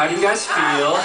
how do you guys feel?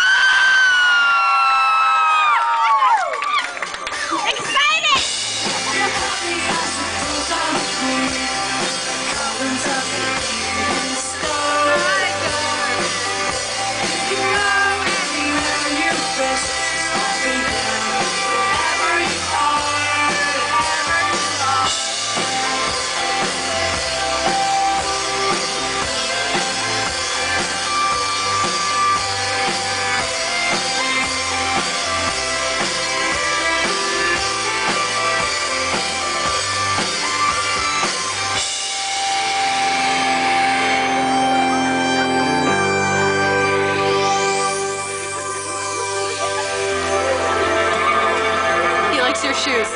Your shoes.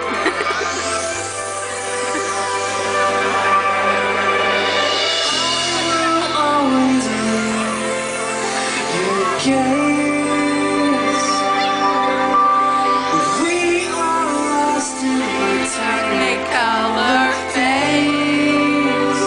Technicolor Phase.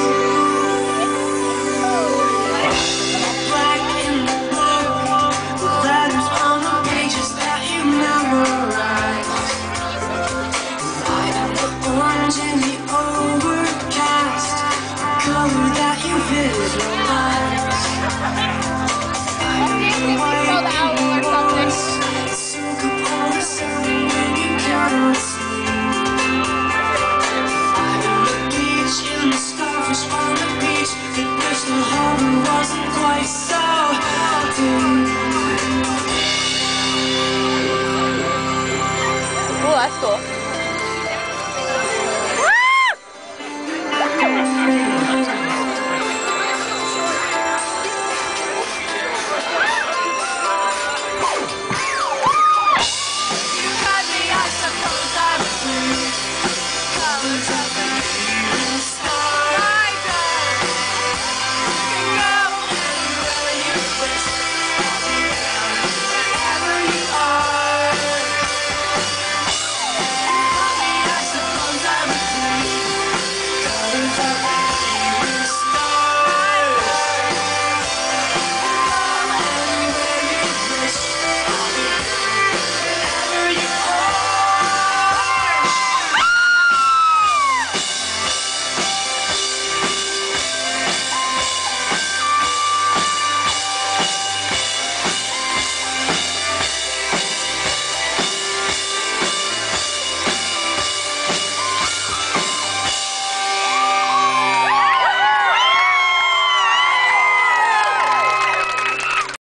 Black in the book, with letters on the pages that you memorize. Light in the orange in the overcast, the color that you visualize. Light in the white in the voice, soak up all the sound when you cannot sleep. In the starfish on the beach, the crystal harbor wasn't quite so deep. Oh, that's cool.